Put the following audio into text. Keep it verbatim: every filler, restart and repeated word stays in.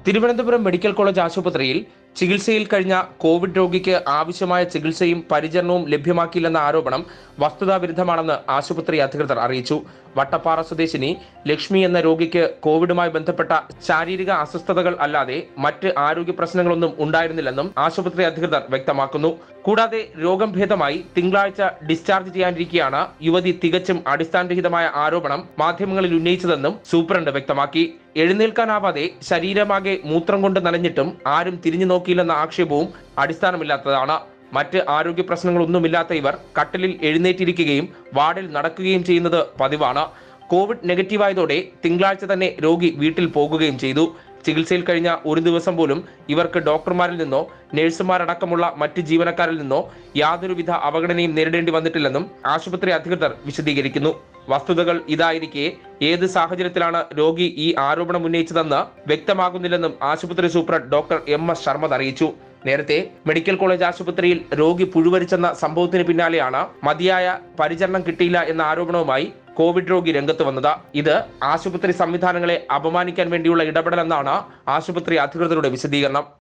Thiruvananthapuram medical college ആശുപത്രിയിൽ ചികിത്സയിൽ കഴിഞ്ഞ കോവിഡ് രോഗിക്ക് ആവശ്യമായ ചികിത്സയും പരിചരണവും ലഭ്യമാക്കിയില്ലെന്ന ആരോപണം വസ്തുതാവിരുദ്ധമാണെന്ന് ആശുപത്രി അധികൃതർ അറിയിച്ചു. വട്ടപ്പാറ സ്വദേശിനി ലക്ഷ്മി എന്ന രോഗിക്ക് കോവിഡുമായി ബന്ധപ്പെട്ട ശാരീരിക അസ്വസ്ഥതകൾ അല്ലാതെ മറ്റ് ആരോഗ്യ പ്രശ്നങ്ങളൊന്നും ഉണ്ടായിരുന്നില്ലെന്നും ആശുപത്രി അധികൃതർ വ്യക്തമാക്കുന്നു. കൂടാതെ രോഗം ഭേദമായി തിങ്കളാഴ്ച ഡിസ്ചാർജ് ചെയ്യാനിരിക്കെയാണ് യുവതി തികച്ചും അടിസ്ഥാനരഹിതമായ ആരോപണം മാധ്യമങ്ങളിൽ ഉന്നയിച്ചതെന്നും സൂപ്രണ്ട് വ്യക്തമാക്കി. എഴുന്നേൽക്കാനാവാതെ ശരീരമാകെ മൂത്രം കൊണ്ട് നനഞ്ഞിട്ടും ആരും തിരിഞ്ഞു നോക്കിയില്ലെന്ന ആക്ഷേപവും അടിസ്ഥാനമില്ലാത്തതാണ്. മറ്റ് ആരോഗ്യ പ്രശ്നങ്ങളൊന്നുമില്ലാത്ത ഇവർ കട്ടിലിൽ എഴുന്നേറ്റിരിക്കുകയും വാർഡിൽ നടക്കുകയും ചെയ്യുന്നത് പതിവാണ്. കോവിഡ് നെഗറ്റീവായതോടെ തിങ്കളാഴ്ച തന്നെ രോഗി വീട്ടിൽ പോകുകയും ചെയ്തു. ചികിത്സയിൽ കഴിഞ്ഞ ഒരു ദിവസം പോലും ഇവർക്ക് ഡോക്ടർമാരിൽ നിന്നോ നഴ്സുമാരടക്കമുള്ള മറ്റ് ജീവനക്കാരിൽ നിന്നോ യാതൊരുവിധ അവഗണനയും നേരിടേണ്ടി വന്നിട്ടില്ലെന്നും ആശുപത്രി അധികൃതർ വിശദീകരിക്കുന്നു. വസ്തുതകൾ ഇതായിരിക്കെ ഏത് സാഹചര്യത്തിലാണ് രോഗി ഈ ആരോപണം ഉന്നയിച്ചതെന്ന് വ്യക്തമാകുന്നില്ലെന്നും ആശുപത്രി superintendent doctor M S Sharma അറിയിച്ചു. നേരത്തെ മെഡിക്കൽ കോളേജ് ആശുപത്രിയിൽ രോഗി പുഴുവരിച്ചെന്ന സംഭവത്തിന് പിന്നാലെയാണ് മതിയായ പരിചരണം കിട്ടിയില്ല എന്ന ആരോപണവുമായി കോവിഡ് രോഗി രംഗത്ത് വന്നത്. ഇത് ആശുപത്രി സംവിധാനങ്ങളെ അപമാനിക്കാൻ വേണ്ടിയുള്ള ഇടപെടലെന്നാണ് ആശുപത്രി അധികൃതരുടെ വിശദീകരണം.